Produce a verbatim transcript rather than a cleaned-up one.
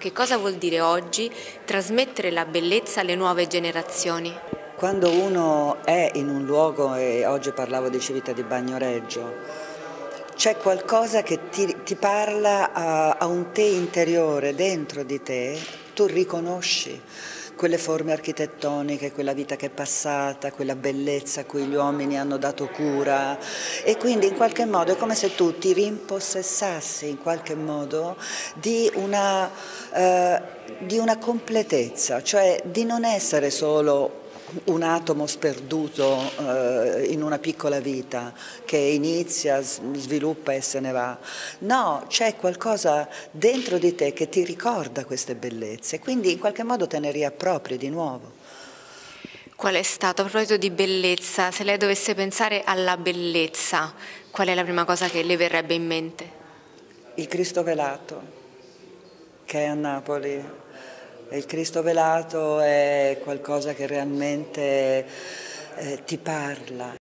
che cosa vuol dire oggi trasmettere la bellezza alle nuove generazioni? Quando uno è in un luogo, e oggi parlavo di Civita di Bagnoregio, c'è qualcosa che ti, ti parla a, a un te interiore, dentro di te, tu riconosci quelle forme architettoniche, quella vita che è passata, quella bellezza a cui gli uomini hanno dato cura, e quindi in qualche modo è come se tu ti rimpossessassi in qualche modo di una, eh, di una completezza, cioè di non essere solo un atomo sperduto eh, in una piccola vita che inizia, sviluppa e se ne va. No, c'è qualcosa dentro di te che ti ricorda queste bellezze, quindi in qualche modo te ne riappropri di nuovo. Qual è stato, a proposito di bellezza, se lei dovesse pensare alla bellezza, qual è la prima cosa che le verrebbe in mente? Il Cristo velato, che è a Napoli. Il Cristo velato è qualcosa che realmente eh, ti parla.